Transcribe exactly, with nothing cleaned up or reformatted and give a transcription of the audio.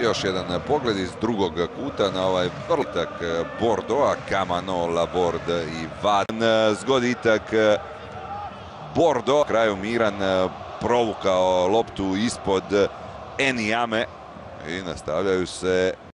Još jedan pogled iz drugog kuta na ovaj vrlitak Bordeaux, Kamano, Laborde i Vaden. Zgoditak Bordeaux. Kraju Miran provukao loptu ispod Enijame i nastavljaju se